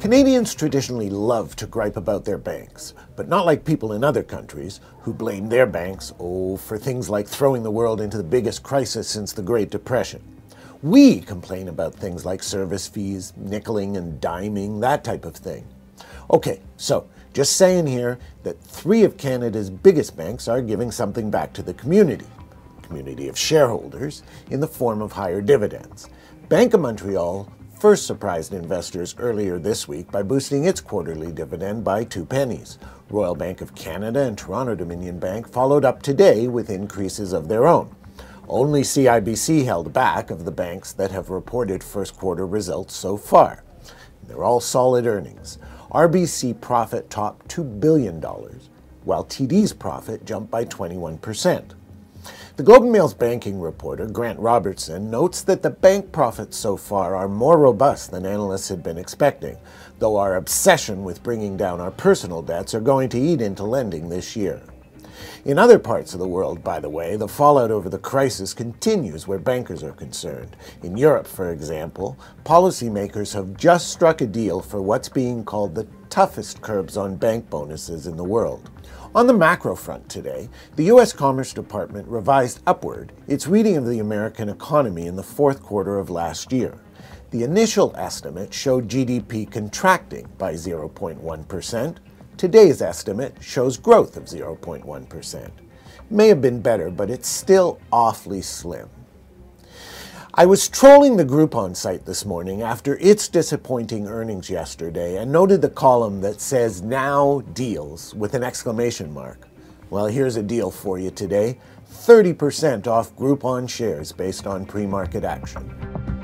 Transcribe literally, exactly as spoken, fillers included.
Canadians traditionally love to gripe about their banks, but not like people in other countries who blame their banks, oh, for things like throwing the world into the biggest crisis since the Great Depression. We complain about things like service fees, nickeling and diming, that type of thing. Okay, so just saying here that three of Canada's biggest banks are giving something back to the community, community of shareholders, in the form of higher dividends. Bank of Montreal first surprised investors earlier this week by boosting its quarterly dividend by two pennies. Royal Bank of Canada and Toronto Dominion Bank followed up today with increases of their own. Only C I B C held back of the banks that have reported first quarter results so far. They're all solid earnings. R B C profit topped two billion dollars, while T D's profit jumped by twenty-one percent. The Globe and Mail's banking reporter, Grant Robertson, notes that the bank profits so far are more robust than analysts had been expecting, though our obsession with bringing down our personal debts are going to eat into lending this year. In other parts of the world, by the way, the fallout over the crisis continues where bankers are concerned. In Europe, for example, policymakers have just struck a deal for what's being called the toughest curbs on bank bonuses in the world. On the macro front today, the U S Commerce Department revised upward its reading of the American economy in the fourth quarter of last year. The initial estimate showed G D P contracting by zero point one percent. Today's estimate shows growth of zero point one percent. May have been better, but it's still awfully slim. I was trolling the Groupon site this morning after its disappointing earnings yesterday and noted the column that says "Now Deals" with an exclamation mark. Well, here's a deal for you today. thirty percent off Groupon shares based on pre-market action.